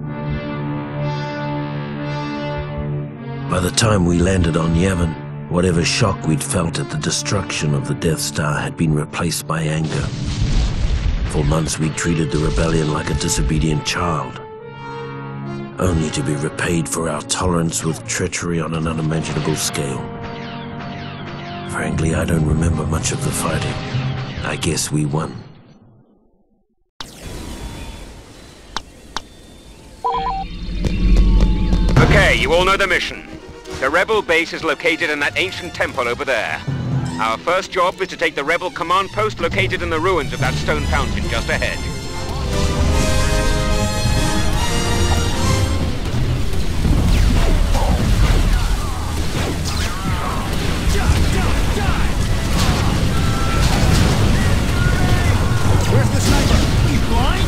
By the time we landed on Yavin, whatever shock we'd felt at the destruction of the Death Star had been replaced by anger. For months we'd treated the rebellion like a disobedient child, only to be repaid for our tolerance with treachery on an unimaginable scale. Frankly, I don't remember much of the fighting. I guess we won. Okay, you all know the mission. The Rebel base is located in that ancient temple over there. Our first job is to take the Rebel command post located in the ruins of that stone fountain just ahead. Where's the sniper? He's blind?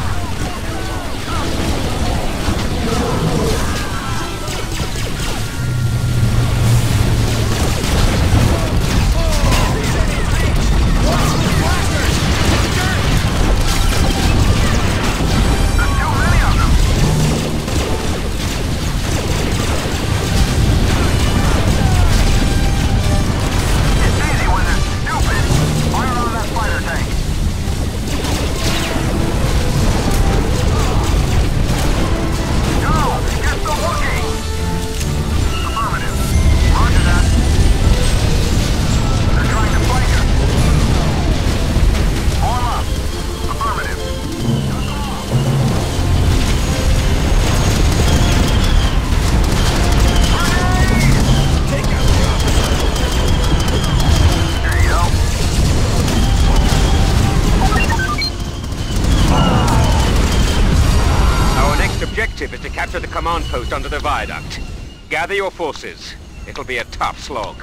Is to capture the command post under the viaduct. Gather your forces. It'll be a tough slog.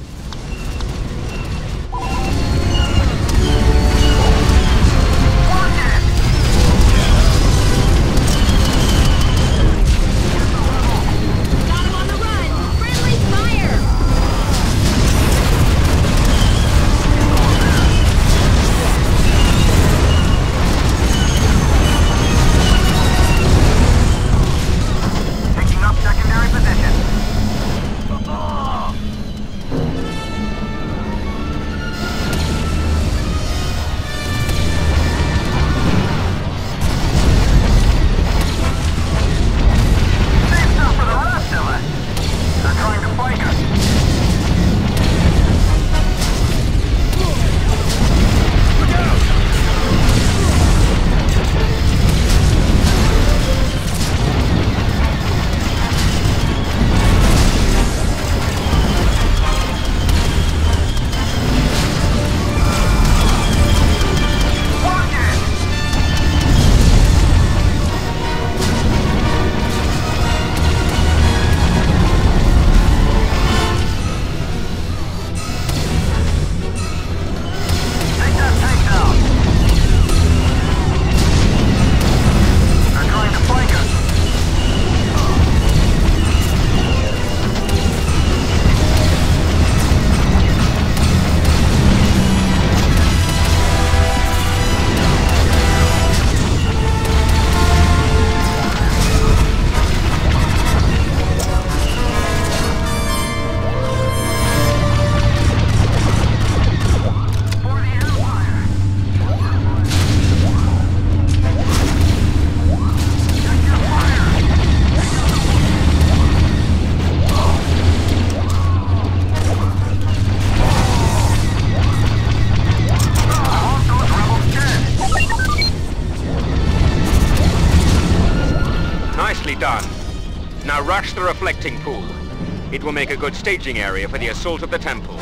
Done. Now rush the reflecting pool. It will make a good staging area for the assault of the temple.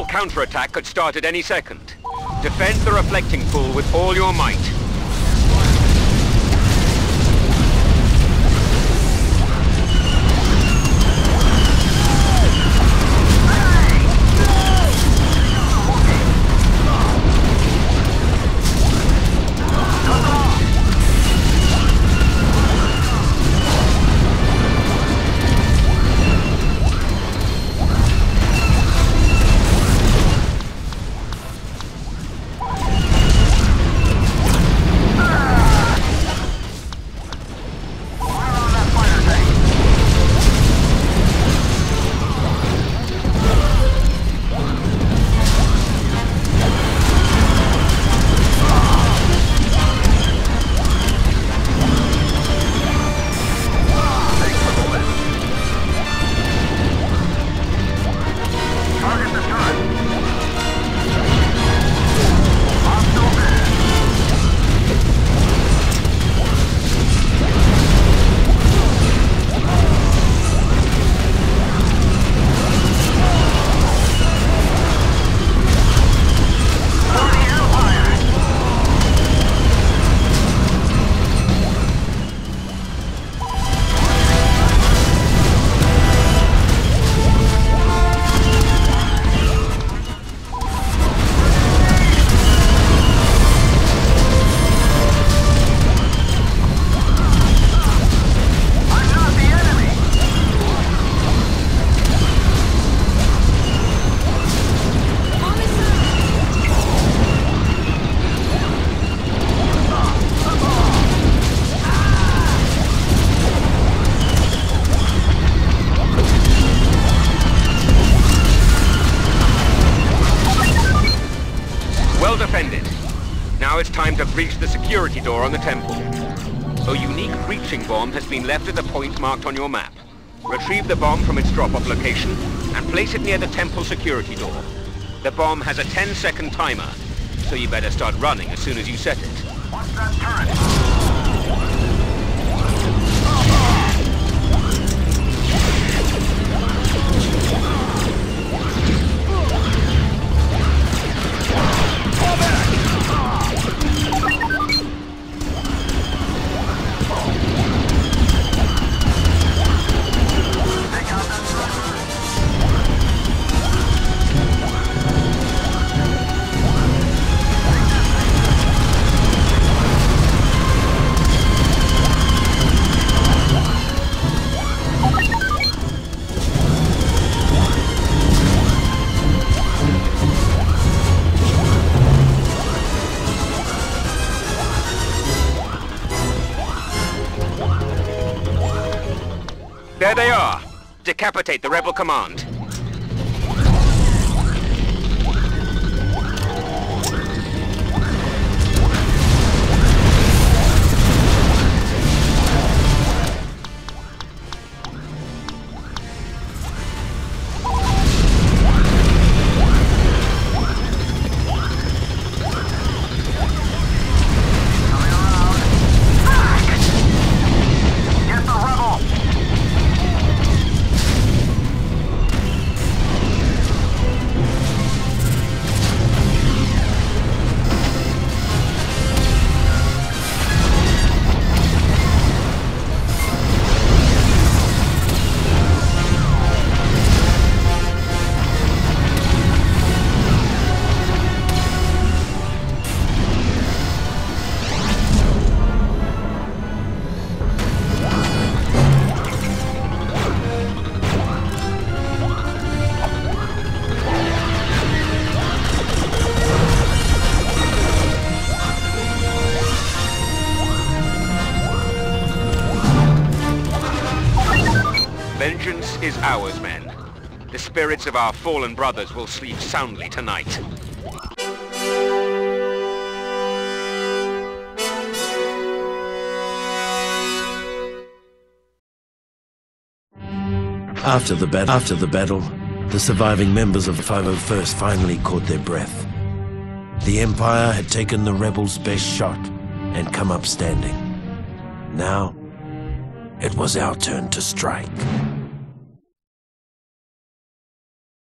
counterattack could start at any second. Defend the reflecting pool with all your might. Defended. Now it's time to breach the security door on the temple. A unique breaching bomb has been left at the point marked on your map. Retrieve the bomb from its drop-off location and place it near the temple security door. The bomb has a 10-second timer, so you better start running as soon as you set it. Watch that turret! There they are! Decapitate the rebel command. Vengeance is ours, men. The spirits of our fallen brothers will sleep soundly tonight. After the battle, the surviving members of 501st finally caught their breath. The Empire had taken the rebels' best shot and come up standing. Now, it was our turn to strike.